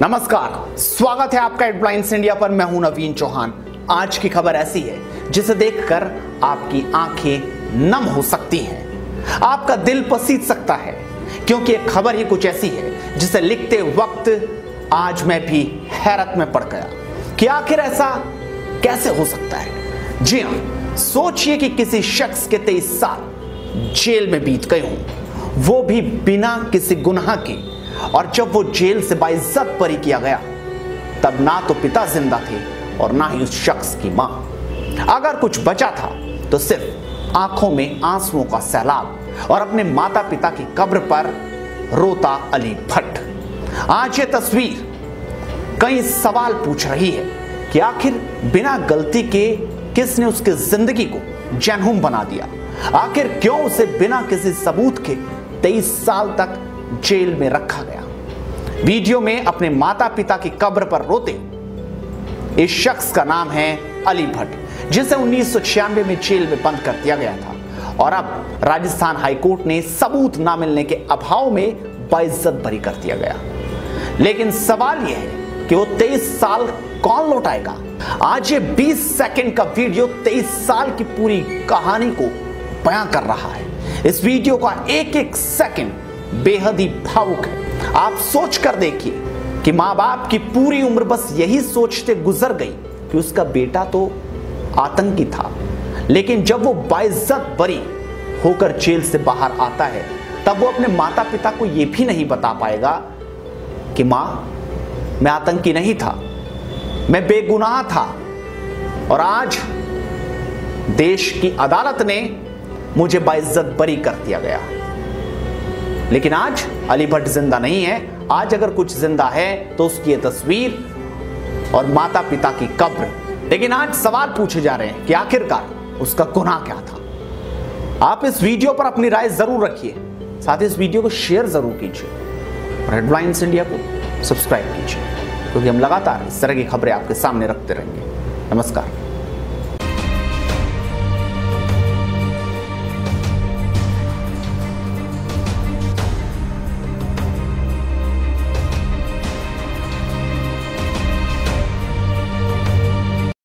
नमस्कार, स्वागत है आपका हेडलाइंस इंडिया पर। मैं हूं नवीन चौहान। आज की खबर ऐसी है जिसे देखकर आपकी आंखें नम हो सकती हैं, आपका दिल पसीज सकता है, क्योंकि एक खबर ही कुछ ऐसी है जिसे लिखते वक्त आज मैं भी हैरत में पड़ गया कि आखिर ऐसा कैसे हो सकता है। जी हां, सोचिए कि किसी शख्स के 23 साल जेल में बीत गए हों, वो भी बिना किसी गुनाह के। और जब वो जेल से बाइज्जत बरी किया गया, तब ना तो पिता जिंदा थे और ना ही उस शख्स की मां। अगर कुछ बचा था तो सिर्फ आंखों में आंसुओं का सैलाब और अपने माता पिता की कब्र पर रोता अली भट्ट। आज ये तस्वीर कई सवाल पूछ रही है कि आखिर बिना गलती के किसने उसकी जिंदगी को जहन्नुम बना दिया। आखिर क्यों उसे बिना किसी सबूत के 23 साल तक जेल में रखा गया। वीडियो में अपने माता पिता की कब्र पर रोते इस शख्स का नाम है अली भट्ट, जिसे 1996 में जेल में बंद कर दिया गया था और अब राजस्थान हाईकोर्ट ने सबूत ना मिलने के अभाव में बाइज्जत बरी कर दिया गया। लेकिन सवाल यह है कि वो 23 साल कौन लौटाएगा। आज ये 20 सेकंड का वीडियो 23 साल की पूरी कहानी को बयां कर रहा है। इस वीडियो का एक एक सेकंड बेहद ही भावुक है। आप सोच कर देखिए कि मां बाप की पूरी उम्र बस यही सोचते गुजर गई कि उसका बेटा तो आतंकी था, लेकिन जब वो बाइज्जत बरी होकर जेल से बाहर आता है, तब वो अपने माता पिता को यह भी नहीं बता पाएगा कि मां, मैं आतंकी नहीं था, मैं बेगुनाह था और आज देश की अदालत ने मुझे बाइज्जत बरी कर दिया गया। लेकिन आज अली भट्ट जिंदा नहीं है। आज अगर कुछ जिंदा है तो उसकी ये तस्वीर और माता पिता की कब्र। लेकिन आज सवाल पूछे जा रहे हैं कि आखिरकार उसका गुनाह क्या था। आप इस वीडियो पर अपनी राय जरूर रखिए, साथ ही इस वीडियो को शेयर जरूर कीजिए और हेडलाइंस इंडिया को सब्सक्राइब कीजिए, क्योंकि हम लगातार इस तरह की खबरें आपके सामने रखते रहेंगे। नमस्कार।